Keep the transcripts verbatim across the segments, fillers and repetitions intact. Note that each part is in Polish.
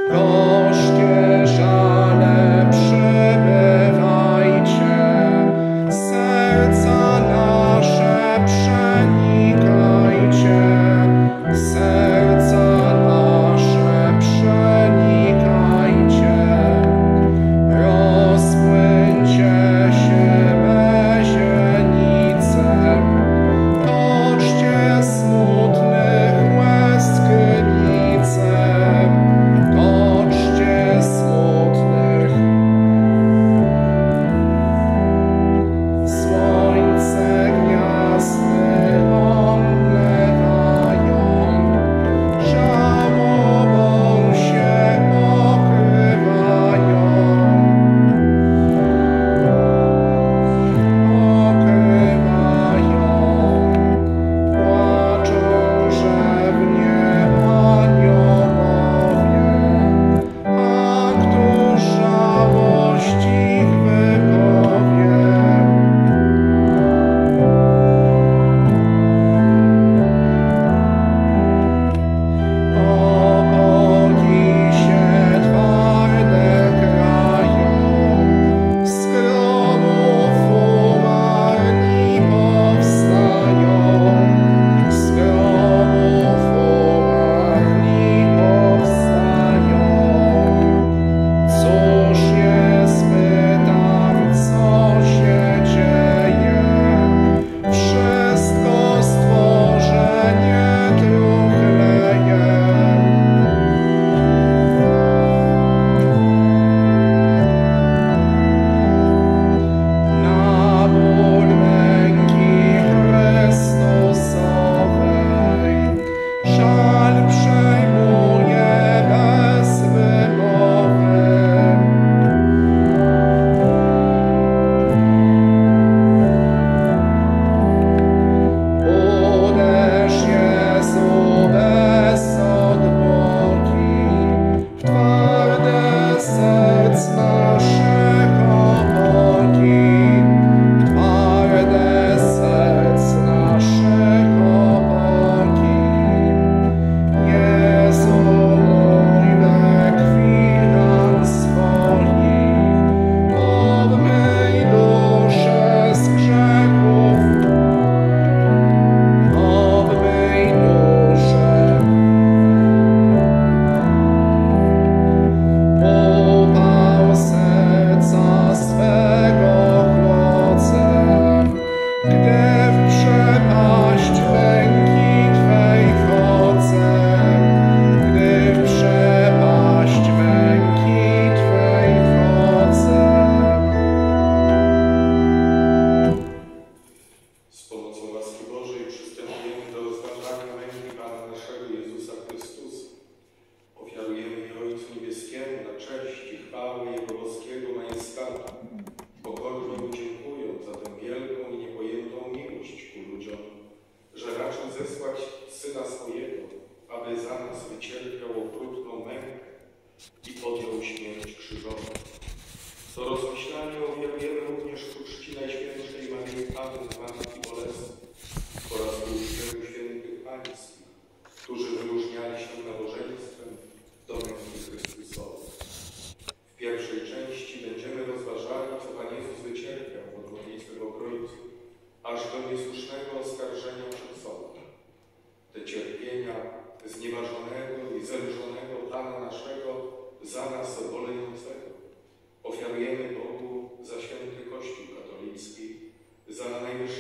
Gorzkie żale przybywajcie, serca nasze przenikajcie, serca nasze przenikajcie. Rozpłyńcie się mezienicem, toczcie smutnych łez kylicem, toczcie smutnych. Słońce gwiazdy omdlewają, żałobą się okrywają, okrywają. Płaczą rzewnie aniołowie, a któż żałość ich wypowie? Obodzi się twarde krają, z grobów umarli powstają, z grobów umarli powstają. Cóż jest, pytam, co się dzieje? Wszystko stworzenie truchleje. Na ból męki Chrystusowej żal przejmuje bez wymowy. Uderz, Jezu, bez odwłoki w twarde serc naszych opoki, w twarde serc naszych opoki. Jezu mój, we krwi ran swoich obmyj duszę z grzechów, obmyj duszę. Upał serca swego chłocem, gdy w przepaść męki Twej wchodzę, gdy w przepaść męki Twej wchodzę. Z pomocą łaski Bożej przystępujemy do rozważania męki Pana naszego Jezusa Chrystusa. Ofiarujemy je Ojcu Niebieskiemu na cześć i chwałę Jego boskiego majestatu, pokornie Mu dziękując za tę wielką i niepojętą miłość ku ludziom, że raczył zesłać Syna swojego, aby za nas wycierpiał okrutną mękę i podjął śmierć krzyżową. Co rozmyślanie ofiarujemy również ku czci Najświętszej Maryi Panny Matki Bolesnej oraz ku uczczeniu świętych pańskich, którzy wyróżniali się nabożeństwem do męki Chrystusowej. W pierwszej części będziemy rozważali, co Pan Jezus wycierpiał od modlitwy o Ojcu, aż do niesłusznego oskarżenia przed sądem. Te cierpienia znieważonego i zelżonego Pana naszego za nas obolejącego ofiarujemy Bogu za święty Kościół katolicki, za Najwyższego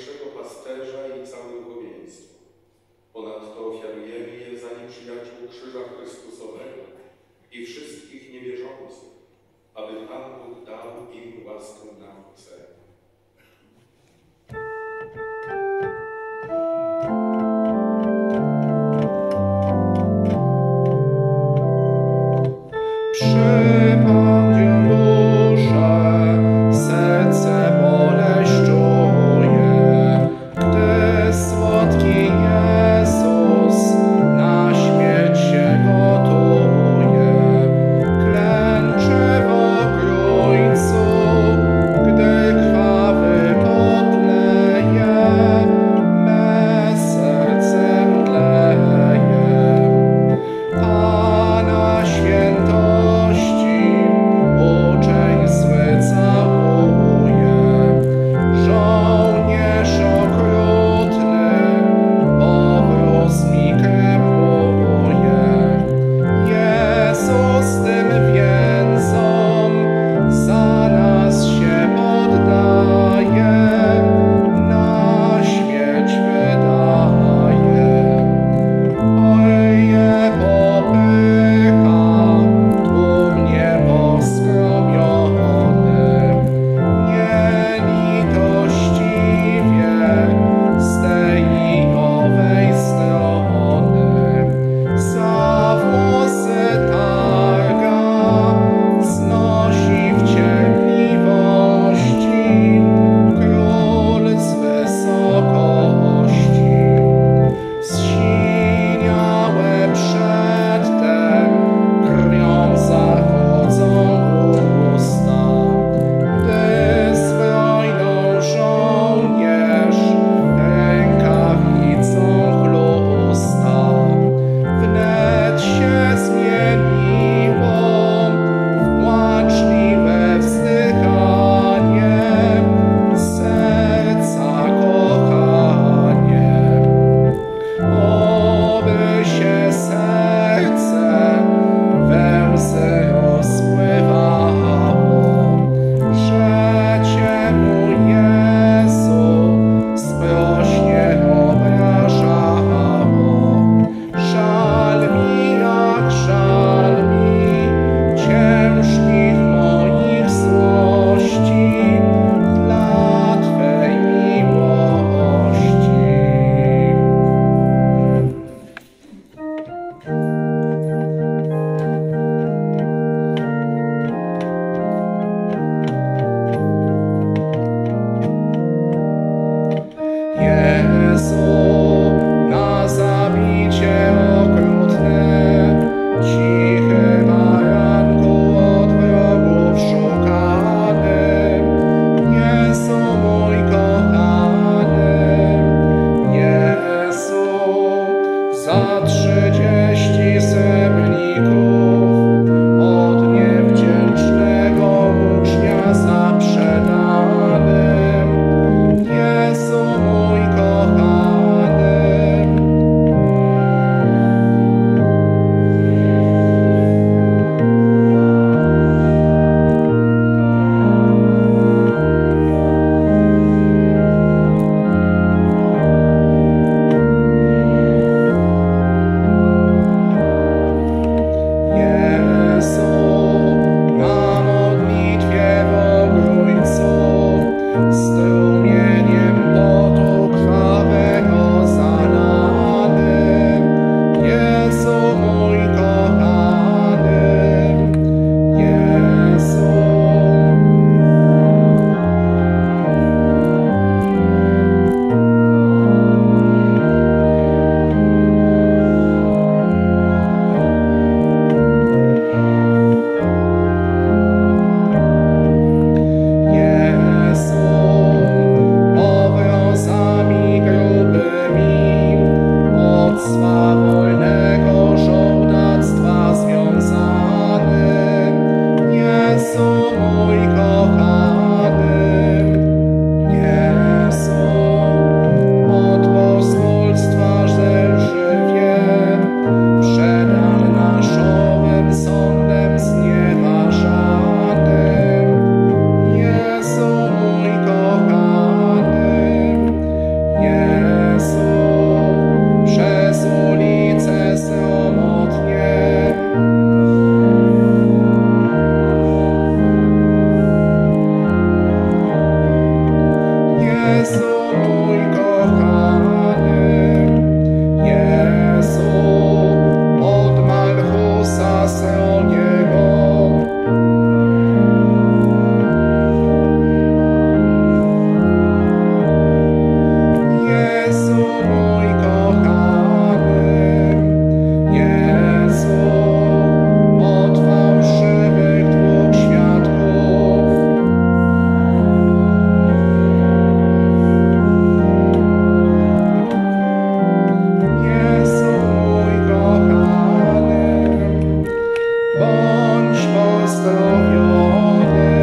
pozdrowiony.